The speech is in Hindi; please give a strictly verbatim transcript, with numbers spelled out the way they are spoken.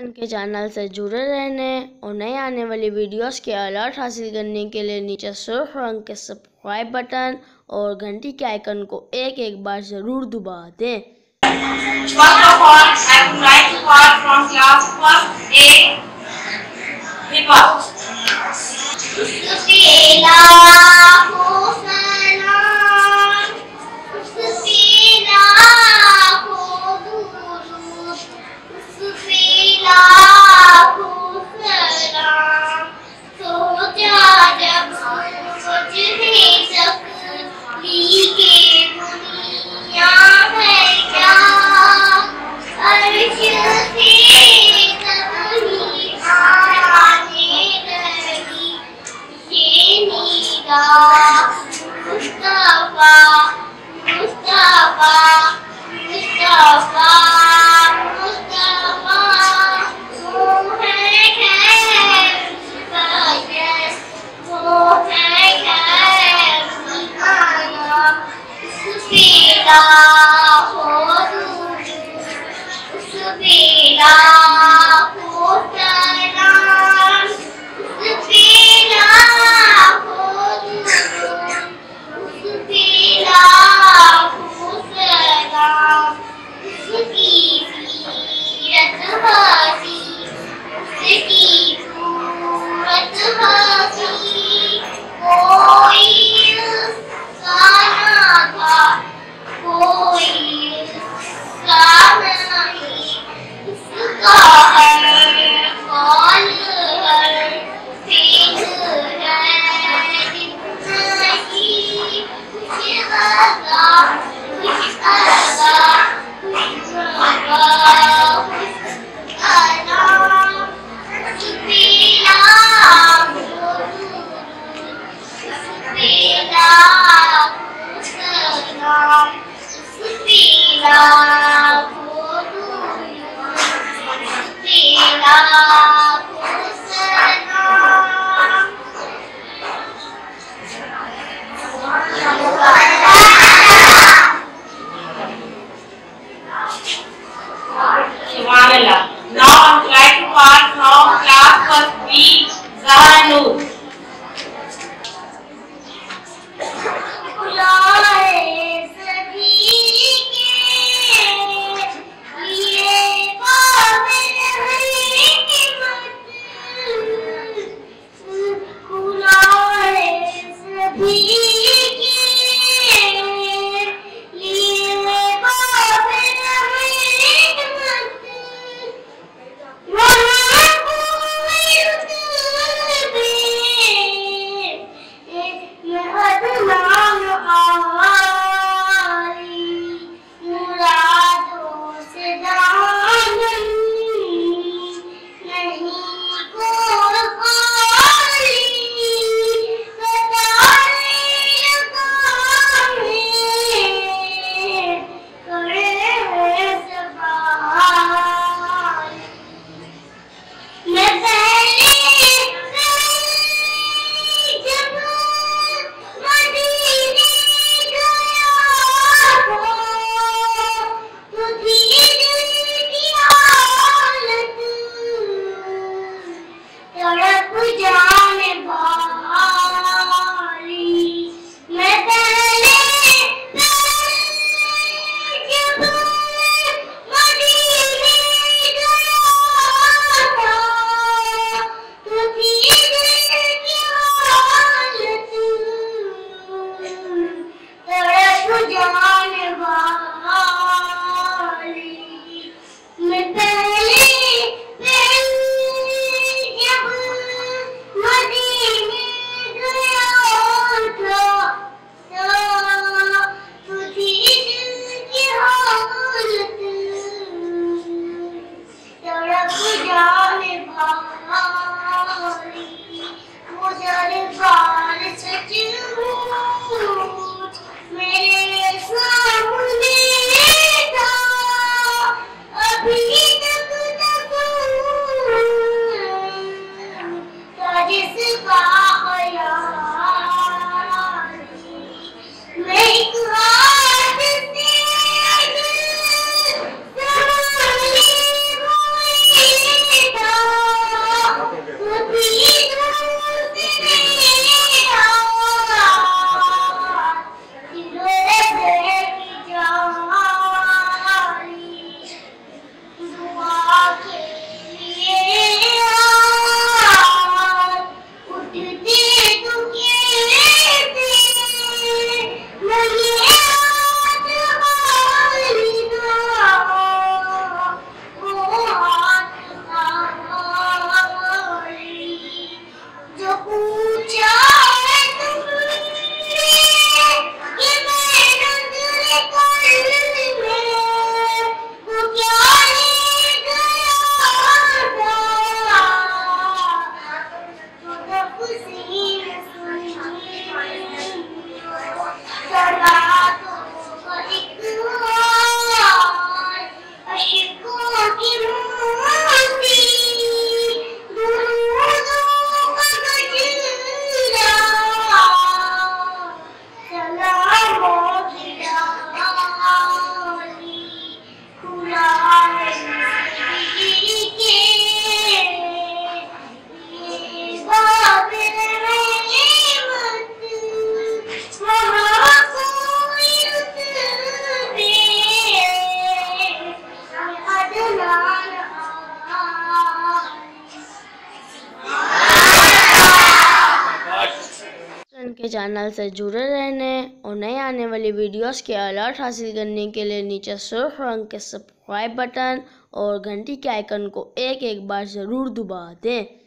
के चैनल से जुड़े रहने और नए आने वाली वीडियोस के अलर्ट हासिल करने के लिए नीचे सुर्ख रंग के सब्सक्राइब बटन और घंटी के आइकन को एक एक बार जरूर दबा दें। First of all, I would like to start from class first A, hip hop. Now I would like to start from class first B, Zahra Noor. के चैनल से जुड़े रहने और नए आने वाली वीडियोस के अलर्ट हासिल करने के लिए नीचे सुर्ख रंग के सब्सक्राइब बटन और घंटी के आइकन को एक एक बार ज़रूर दबा दें।